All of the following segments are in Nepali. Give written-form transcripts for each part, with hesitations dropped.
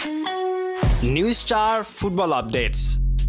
News star football updates.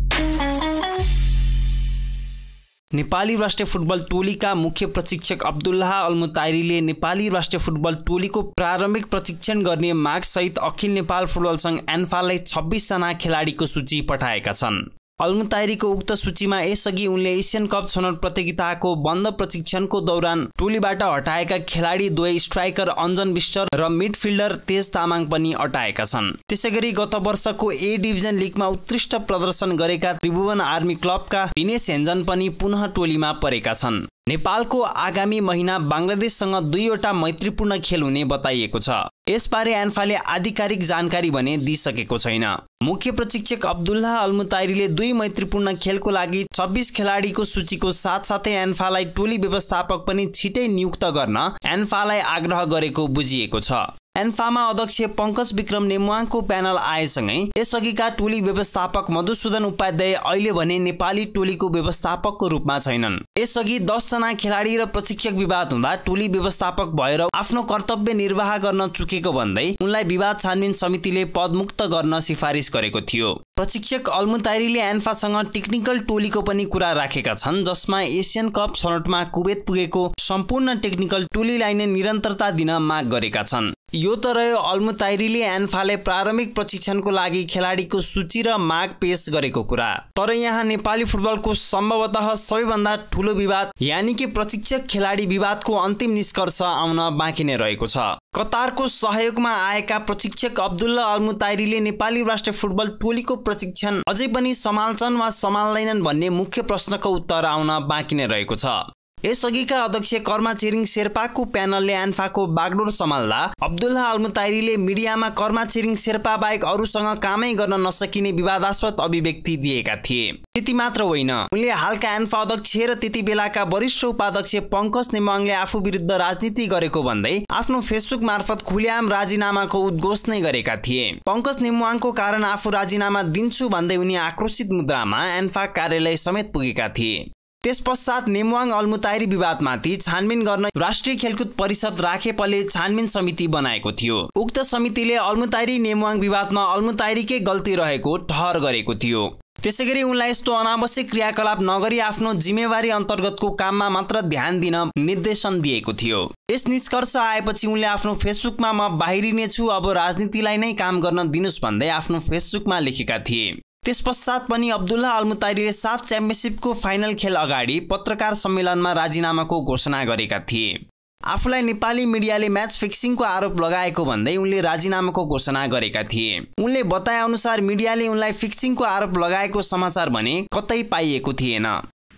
Nepali राष्ट्रिय फुटबल टोलीका मुख्य प्रशिक्षक अब्दुल्लाह अल्मुताइरीले नेपाली राष्ट्रिय फुटबल टोलीको प्रारम्भिक प्रशिक्षण गर्ने माग सहित अखिल नेपाल फुटबल संघ एन्फालाई 26 जना खेलाडीको सूची पठाएका छन्। अल्मुताइरीको उक्त सूचीमा यसअघि उनले एसियन कप छनौट प्रतियोगिताको बन्द प्रशिक्षणको दौरान टोलीबाट हटाएका खेलाडी दुवै स्ट्राइकर अञ्जन विष्ट र मिडफिल्डर तेज तामाङ पनि अटाएका छन्। त्यसैगरी गत वर्षको ए डिभिजन लिगमा उत्कृष्ट प्रदर्शन गरेका त्रिभुवन आर्मी क्लबका दिनेश हेन्जन पनि पुनः टोलीमा परेका छन्। नेपालको आगामी महिना बंगलादेशसँग 2 वटा मैत्रीपूर्ण खेल हुने बताइएको छ। यसबारे एन्फाले आधिकारिक जानकारी भने दिइसकेको छैन। मुख्य प्रशिक्षक अब्दुल्लाह अल्मुताइरीले 2 मैत्रीपूर्ण खेलको लागि 26 खेलाडीको सूचीको साथसाथै एन्फालाई टोली व्यवस्थापक पनि छिटै नियुक्त गर्न एन्फालाई आग्रह गरेको बुझिएको छ। एन्फामा अध्यक्ष पंकज विक्रम नेमुवाङको प्यानल आएसँगै यसअघिका टोली व्यवस्थापक मधुसूदन उपाध्याय अहिले भने नेपाली टोलीको व्यवस्थापकको रूपमा छैनन्। यसअघि 10 जना खेलाडी र प्रशिक्षक विवाद हुँदा टोली व्यवस्थापक भएर आफ्नो कर्तव्य निर्वाह गर्न चुकेको भन्दै उनलाई विवाद छानबिन समितिले पदमुक्त गर्न सिफारिस गरेको थियो। प्रशिक्षक अल्मुताइरीले एन्फासँग टेक्निकल टोलीको पनि कुरा राखेका छन्, जसमा एसियन कप छनौटमा कुवेत पुगेको सम्पूर्ण टेक्निकल टोलीलाई नै निरन्तरता दिन माग गरेका छन्। यो त रह्यो अल्मुताइरीले एन्फाले प्रारम्भिक प्रशिक्षणको लागि खेलाडीको सूची र माग पेश गरेको कुरा। तर यहाँ नेपाली फुटबलको सम्भवतः सबैभन्दा ठूलो विवाद यानि कि प्रशिक्षक खेलाडी विवादको अन्तिम निष्कर्ष आउन बाँकी नै रहेको छ। कतारको सहयोगमा आएका प्रशिक्षक अब्दुल्लाह अल्मुताइरीले नेपाली राष्ट्रिय फुटबल टोलीको प्रशिक्षण अझै पनि सम्हाल्छन् वा सम्हाल्दैनन् भन्ने मुख्य प्रश्नको उत्तर आउन बाँकी नै रहेको छ। यसअघिका अध्यक्ष कर्मा छिरिङ शेर्पाको प्यानलले एन्फाको बागडोर सम्हाल्दा अब्दुल्लाह अल्मुताइरीले मिडियामा कर्मा छिरिङ शेर्पा बाहेक अरूसँग कामै गर्न नसकिने विवादास्पद अभिव्यक्ति दिएका थिए। त्यति मात्र होइन, उनले हालका एन्फा अध्यक्ष र त्यति बेलाका वरिष्ठ उपाध्यक्ष पंकज नेमुवाङले आफू विरुद्ध राजनीति गरेको भन्दै आफ्नो फेसबुक मार्फत खुल्याम राजीनामाको उद्घोष नै गरेका थिए। पंकज नेमुवाङको कारण आफू राजीनामा दिन्छु भन्दै उनी आक्रोशित मुद्रामा एन्फा कार्यालय समेत पुगेका थिए। त्यसपश्चात नेमुवाङ अल्मुताइरी विवादमाथि छानबिन गर्न राष्ट्रिय खेलकुद परिषद राखेपले छानबिन समिति बनाएको थियो। उक्त समितिले अल्मुताइरी नेमुवाङ विवादमा अल्मुताइरीकै गल्ती रहेको ठहर गरेको थियो। त्यसैगरी उनलाई यस्तो अनावश्यक क्रियाकलाप नगरी आफ्नो जिम्मेवारी अन्तर्गतको काममा मात्र ध्यान दिन निर्देशन दिएको थियो। यस निष्कर्ष आएपछि उनले आफ्नो फेसबुकमा म बाहिरिनेछु, अब राजनीतिलाई नै काम गर्न दिनुस् भन्दै आफ्नो फेसबुकमा लेखेका थिए। त्यसपश्चात पनि अब्दुल्लाह अल्मुताइरीले साफ च्याम्पियनशिपको फाइनल खेल अगाडि पत्रकार सम्मेलनमा राजीनामाको घोषणा गरेका थिए। आफूलाई नेपाली मिडियाले म्याच फिक्सिङको आरोप लगाएको भन्दै उनले राजीनामाको घोषणा गरेका थिए। उनले बताए अनुसार मिडियाले उनलाई फिक्सिङको आरोप लगाएको समाचार भने कतै पाइएको थिएन।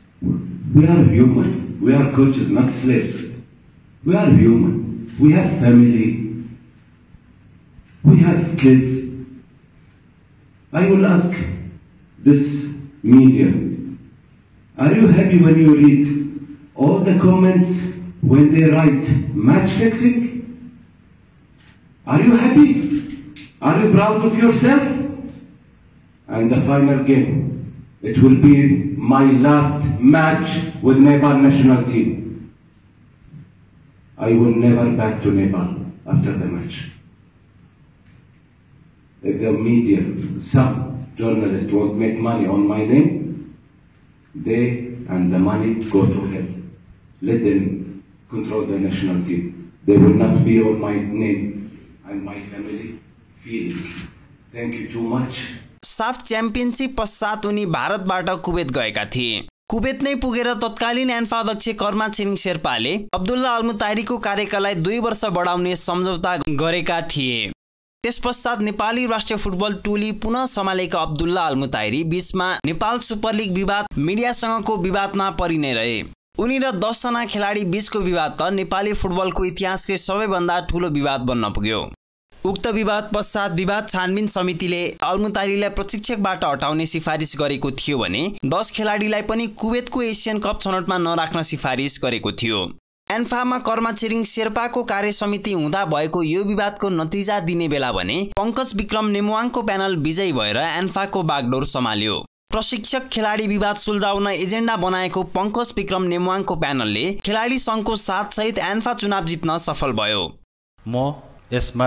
We are human. We are coaches, not slaves. We are human. We have family. We have kids. I will ask this media, are you happy when you read all the comments when they write match fixing? Are you happy? Are you proud of yourself? And the final game, it will be my last match with Nepal national team. I will never back to Nepal after the match. If the media, some journalists won't make money on my name, they and the money go to hell. Let them control the national team. They will not be on my name and my family feelings. Thank you too much. SAFF championship पश्चात उनी भारतबाट कुवेत गएका थिए। कुवेत नै पुगेर तत्कालीन एन्फा अध्यक्ष कर्मा छिरिङ शेर्पाले अब्दुल्लाह अल्मुताइरीको कार्यकाललाई 2 वर्ष बढाउने सम्झौता गरेका थिए। त्यसपश्चात नेपाली राष्ट्रिय फुटबल टोली पुनः सम्हालेका अब्दुल्लाह अल्मुताइरी बीचमा नेपाल सुपर लिग विवाद मिडियासँगको विवादमा परिने रहे। उनी र 10 जना खेलाडी बीचको विवाद त नेपाली फुटबलको इतिहासकै सबैभन्दा ठूलो विवाद बन्न पुग्यो। उक्त विवाद पश्चात विवाद छानबिन समितिले अल्मुताइरीलाई प्रशिक्षकबाट हटाउने सिफारिस गरेको थियो भने 10 खेलाडीलाई पनि कुवेतको एसियन कप छनौटमा नराख्न सिफारिस गरेको थियो। एन्फामा कर्मा छिरिङ शेर्पाको कार्य समिति हुँदा भएको यो विवादको नतिजा दिने बेला भने पंकज विक्रम नेमुवाङको प्यानल विजयी भएर एन्फाको बागडोर सम्हाल्यो। प्रशिक्षक खेलाडी विवाद सुल्झाउन एजेन्डा बनाएको पंकज विक्रम नेमुवाङको प्यानलले खेलाडी संघको साथ सहित एन्फा चुनाव जित्न सफल भयो। म यसमा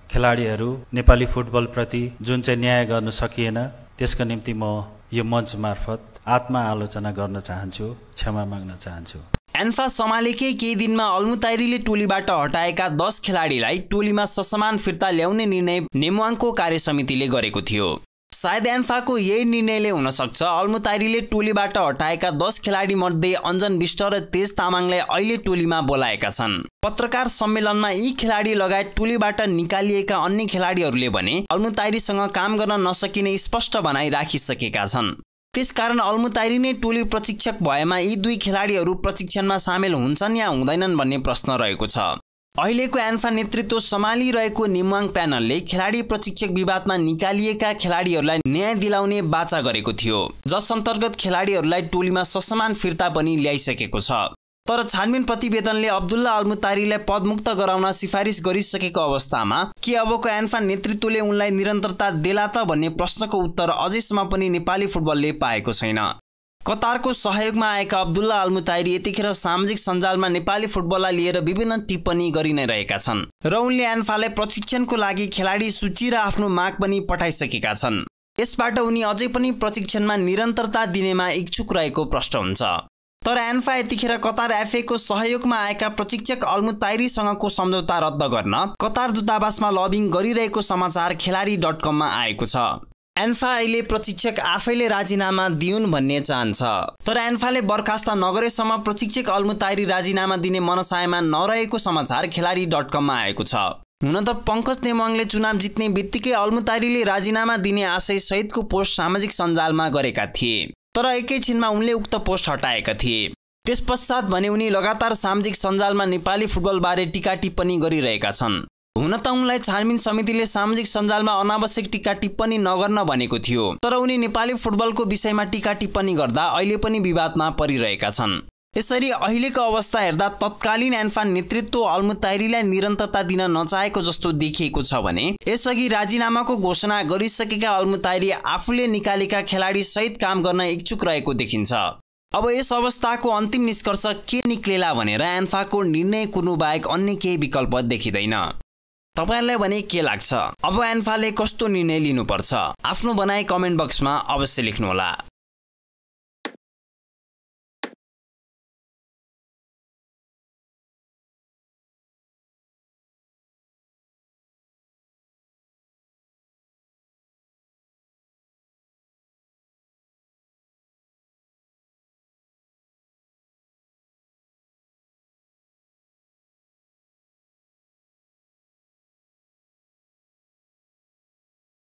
खेलाडीहरू नेपाली फुटबल प्रति जुन चाहिँ न्याय गर्न सकिएन त्यसको निम्ति म यो मञ्च मार्फत आत्मा आलोचना गर्न चाहन्छु, क्षमा माग्न चाहन्छु। एन्फा सम्हालेकै केही दिनमा अल्मुताइरीले टोलीबाट हटाएका 10 खेलाडीलाई टोलीमा ससमान फिर्ता ल्याउने निर्णय नेमुवाङको कार्यसमितिले गरेको थियो। सायद एन्फाको यही निर्णयले हुन सक्छ अल्मुताइरीले टोलीबाट हटाएका 10 खेलाडी मध्ये अञ्जन विष्ट र तेज तामाङलाई अहिले टोलीमा बोलाएका छन्। पत्रकार सम्मेलनमा यी खेलाडी लगायत टोलीबाट निकालिएका अन्य खेलाडीहरूले भने अल्मुताइरीसँग काम गर्न नसकिने स्पष्ट भनाइ राखिसकेका छन्। त्यसकारण अल्मुताइरी नै टोली प्रशिक्षक भएमा यी दुई खेलाडीहरू प्रशिक्षणमा सामेल हुन्छन् या हुँदैनन् भन्ने प्रश्न रहेको छ। अहिलेको एन्फा नेतृत्व सम्हालिरहेको नेमुवाङ प्यानलले खेलाडी प्रशिक्षक विवादमा निकालिएका खेलाडीहरूलाई न्याय दिलाउने वाचा गरेको थियो, जस अन्तर्गत खेलाडीहरूलाई टोलीमा ससमान फिर्ता पनि ल्याइसकेको छ। तर छानबिन प्रतिवेदनले अब्दुल्ला अल्मुताइरीलाई पदमुक्त गराउन सिफारिस गरिसकेको अवस्थामा के अबको एन्फा नेतृत्वले उनलाई निरन्तरता देला त भन्ने प्रश्नको उत्तर अझैसम्म पनि नेपाली फुटबलले पाएको छैन। कतारको सहयोगमा आएका अब्दुल्ला अल्मुताइरी यतिखेर सामाजिक सञ्जालमा नेपाली फुटबललाई लिएर विभिन्न टिप्पणी गरि नै रहेका छन् र उनले एन्फालाई प्रशिक्षणको लागि खेलाडी सूची र आफ्नो माग पनि पठाइसकेका छन्। यसबाट उनी अझै पनि प्रशिक्षणमा निरन्तरता दिनेमा इच्छुक रहेको प्रश्न हुन्छ। तर एन्फा यतिखेर कतार एफएको सहयोगमा आएका प्रशिक्षक अल्मुताइरीसँगको सम्झौता रद्द गर्न कतार दूतावासमा लबिङ गरिरहेको समाचार खेलाडी.com मा आएको छ। एन्फा अहिले प्रशिक्षक आफैले राजीनामा दिउन् भन्ने चाहन्छ, तर एन्फाले बर्खास्त नगरेसम्म प्रशिक्षक अल्मुताइरी राजीनामा दिने मनसायमा नरहेको समाचार खेलाडी.com मा आएको छ। हुन त पंकज नेमुवाङले चुनाव जित्ने बित्तिकै अल्मुताइरीले राजीनामा दिने आशय सहितको पोस्ट सामाजिक सञ्जालमा गरेका थिए, तर एकैछिनमा उनले उक्त पोस्ट हटाएका थिए। त्यसपश्चात भने उनी लगातार सामाजिक सञ्जालमा नेपाली फुटबलबारे टीका टिप्पणी गरिरहेका छन्। हुन त उनलाई छानबिन समितिले सामाजिक सञ्जालमा अनावश्यक टीका टिप्पणी नगर्न भनेको थियो, तर उनी नेपाली फुटबलको विषयमा टीका टिप्पणी गर्दा अहिले पनि विवादमा परिरहेका छन्। यसरी अहिलेको अवस्था हेर्दा तत्कालीन एन्फा नेतृत्व अल्मुताइरीलाई निरन्तरता दिन नचाहेको जस्तो देखिएको छ भने यसअघि राजीनामाको घोषणा गरिसकेका अल्मुताइरी आफूले निकालेका खेलाडी सहित काम गर्न इच्छुक रहेको देखिन्छ। अब यस अवस्थाको अन्तिम निष्कर्ष के निक्लेला भनेर एन्फाको निर्णय कुर्नु बाहेक अन्य केही विकल्प देखिँदैन। तपाईहरुलाई भने के लाग्छ? अब एन्फाले कस्तो निर्णय लिनुपर्छ? आफ्नो भनाइ कमेन्ट बक्समा अवश्य लेख्नुहोला।